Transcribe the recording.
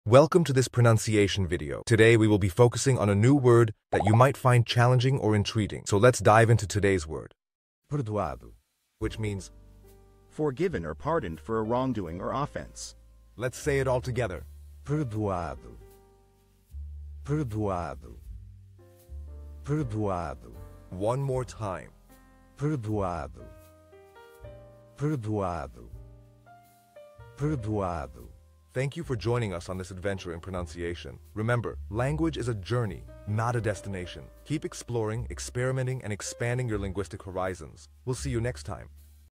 Welcome to this pronunciation video. Today we will be focusing on a new word that you might find challenging or intriguing. So let's dive into today's word, Perdoado. which means, forgiven or pardoned for a wrongdoing or offense. let's say it all together. Perdoado. Perdoado. Perdoado. One more time. Perdoado. Perdoado. Perdoado. Thank you for joining us on this adventure in pronunciation. Remember, language is a journey, not a destination. Keep exploring, experimenting, and expanding your linguistic horizons. We'll see you next time.